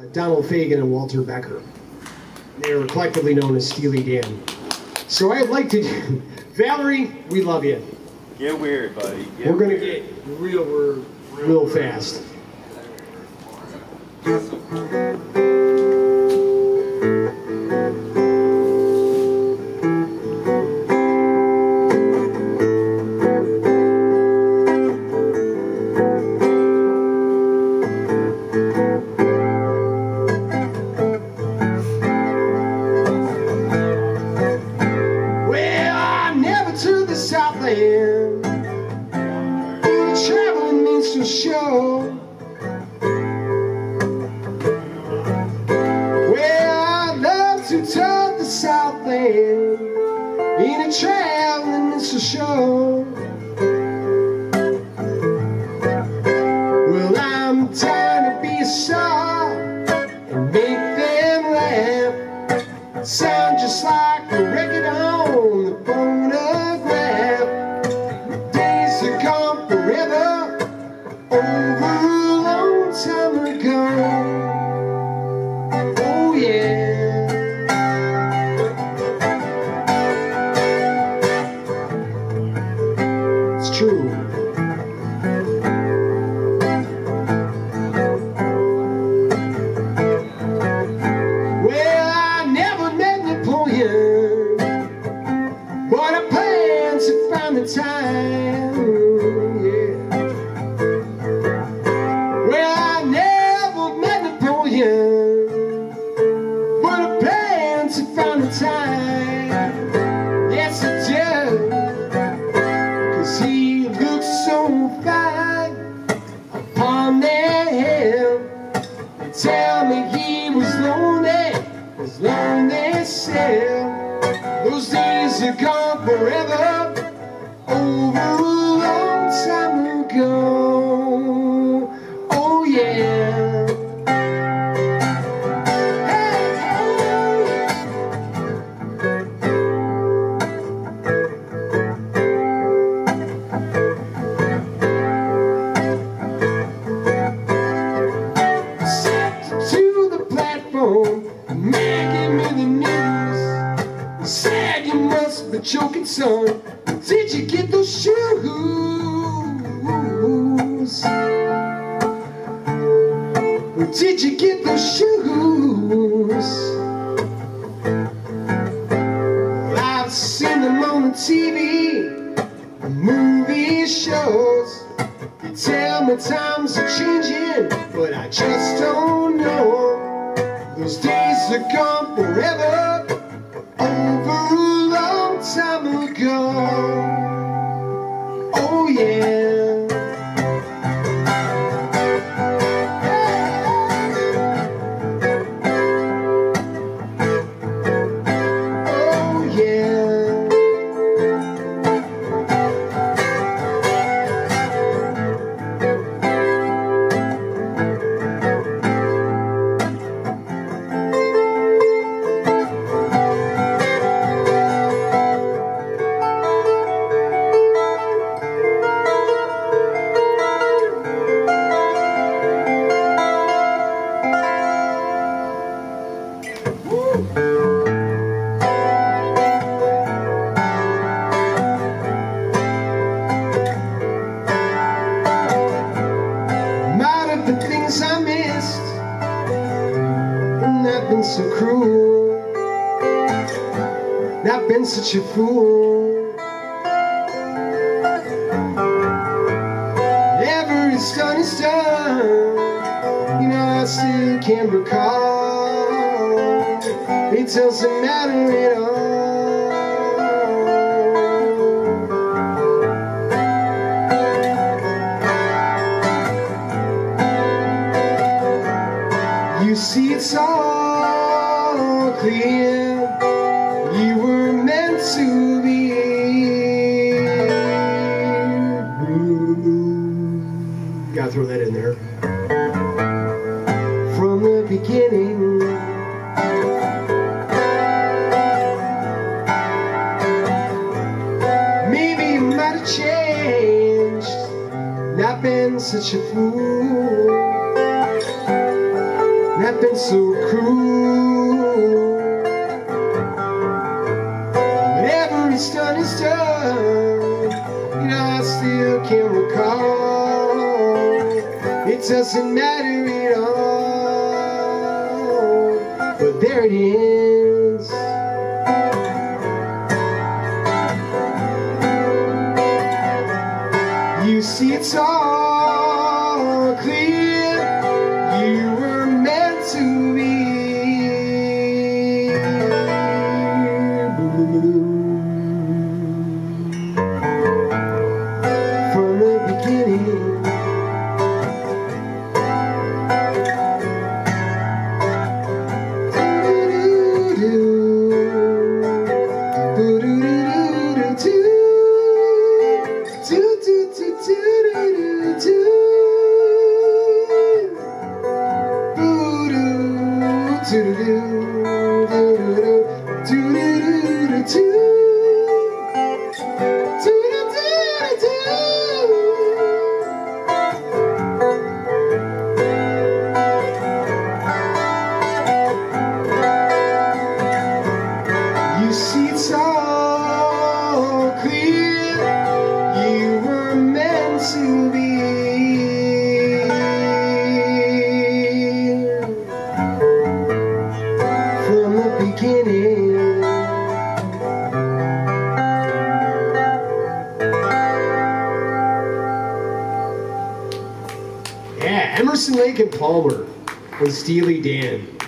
Donald Fagen and Walter Becker. They are collectively known as Steely Dan. So I'd like to do, Valerie, we love you. Get weird, buddy. We're going to get real fast. Traveling means to show. Well, I love to touch the Southland. In a traveling means to show. Well, I'm trying to be a star and make them laugh. Sound just like a record on the phonograph. Days are gone forever, over a long time ago. Oh yeah. It's true. Well, I never met Napoleon, but I plan to find the time. Yes, I do, 'cause he looks so fine upon that hill. They tell me he was lonely still. Those days are gone forever, over a long time ago. Oh yeah. Joking son, did you get those shoes? Did you get those shoes? I've seen them on the TV, movie shows. They tell me times are changing, but I just don't know. Those days are gone forever, over a long time ago. Oh yeah. Oh yeah. So cruel, not been such a fool. Every stone is done, you know I still can't recall. It doesn't matter at all. You see it's all clear, you were meant to be. Gotta throw that in there. From the beginning, maybe you might have changed, not been such a fool. and I've been so cruel. But every's done is done, and I still can't recall. It doesn't matter at all, but there it is. You see, it's all clear. You were meant to be. From the beginning. You see, it's all clear. You were meant to be. From the beginning. Yeah, Emerson, Lake and Palmer with Steely Dan.